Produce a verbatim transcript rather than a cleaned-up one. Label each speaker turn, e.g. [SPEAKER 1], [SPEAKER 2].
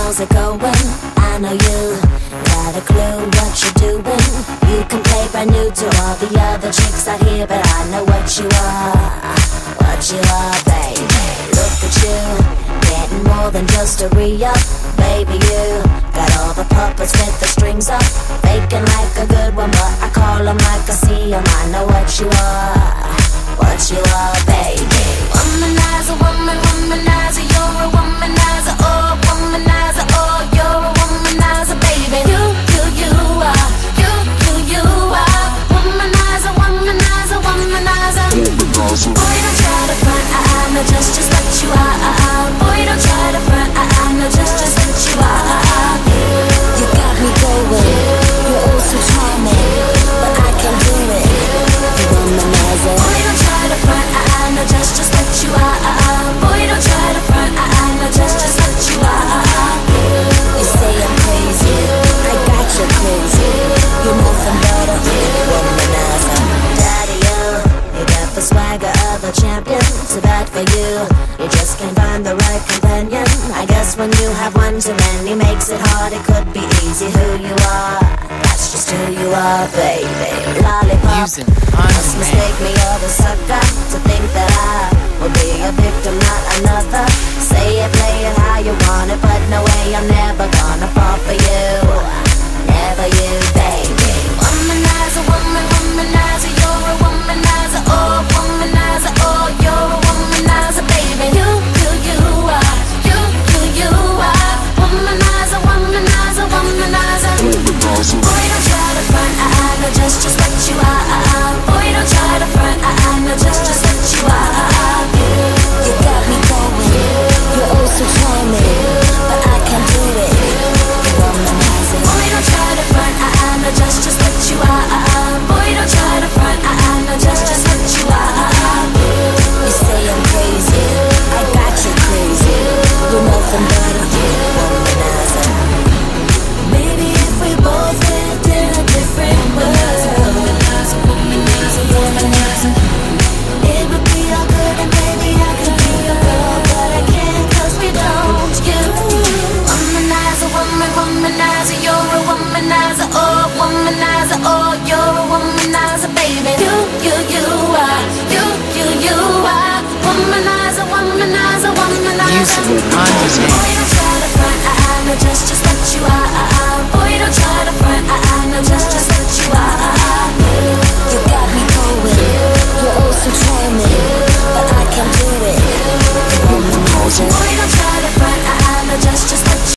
[SPEAKER 1] how's it going? I know you got a clue what you're doing. You can play brand new to all the other chicks out here, but I know what you are, what you are, baby. Look at you, getting more than just a re-up. Baby, you got all the puppets with the strings up, faking like a good one, but I call them like I see them. I know what you are, what you are, baby. Womanizer, woman, womanizer, you're a womanizer, oh, womanizer, oh, you're a womanizer, baby. You, you, you are, you, you, you are, womanizer, womanizer, womanizer. Boy, don't try to front, I, I know just, just what you are, uh, uh. Boy, don't try to front, I, I know just, just what you are, uh, uh. You got me going, you're oh so charming, but I can't do it, you womanizer. Boy, don't try to front, I, I know just, just what you are, uh, uh. Boy, don't try to front, I, I know just, just what you are, uh, uh. You say I'm crazy, I got you crazy, you're nothing but a womanizer. Daddy, you, you got the swagger of a champion, too bad for you, you just can't find the right companion. I guess when you have one too many makes it hard, it could be easy who you are, that's just who you are, baby. Lollipop, must mistake me or the sucker to think that I will be a victim, not another. Say it, play it how you want it, but no way, I'm never gonna fall for you, never you, baby. Womanizer, woman, womanizer, you're a womanizer, oh, womanizer, oh, you're a womanizer, baby. You, you, you are, you, you, you are, womanizer, womanizer, womanizer. Boy, don't try to front, I, I know just, just what you are, uh, uh. Boy, don't try to front, I, I know just, just what you are, uh, uh. You got me going, you're oh so charming, but I can't do it, you womanizer. Boy, don't try to front, I, I know just, just what you are, uh, uh. Boy, don't try to front, I, I know just, just what you are, uh, uh. You say I'm crazy, I got you crazy, you're nothing but a womanizer. Maybe if we both lived in a different world, womanizer, womanizer, womanizer, it would be all good and baby I could be your girl, but I can't cause we don't, you. Womanizer, woman, womanizer, you're a womanizer, oh, womanizer, oh, you're a womanizer, baby. You, you, you are, you, you, you are, womanizer, womanizer, womanizer.
[SPEAKER 2] Music,